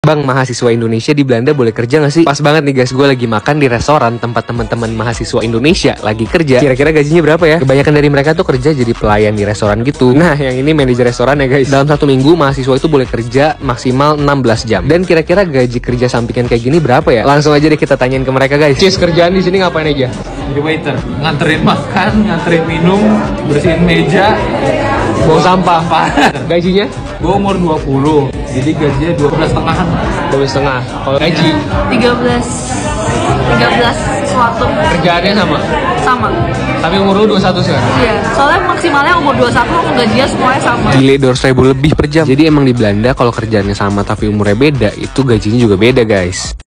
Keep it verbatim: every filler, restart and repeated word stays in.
Bang, mahasiswa Indonesia di Belanda boleh kerja gak sih? Pas banget nih guys, gue lagi makan di restoran tempat teman-teman mahasiswa Indonesia lagi kerja. Kira-kira gajinya berapa ya? Kebanyakan dari mereka tuh kerja jadi pelayan di restoran gitu. Nah, yang ini manajer restoran ya guys. Dalam satu minggu, mahasiswa itu boleh kerja maksimal enam belas jam. Dan kira-kira gaji kerja sampingan kayak gini berapa ya? Langsung aja deh kita tanyain ke mereka guys. Cis, kerjaan di sini ngapain aja? Jadi waiter, nganterin makan, nganterin minum, bersihin meja, Bawa sampah. Gajinya? Gue umur dua puluh, jadi gajinya dua belas setengahan. dua belas setengah. Kalau gaji? tiga belas tiga belas sesuatu. Kerjaannya sama? Sama. Tapi umur lu dua puluh satu sekarang? Iya, soalnya maksimalnya umur dua puluh satu, aku gajinya semuanya sama. Gile, dua ratus ribu lebih per jam. Jadi emang di Belanda kalau kerjaannya sama tapi umurnya beda, itu gajinya juga beda guys.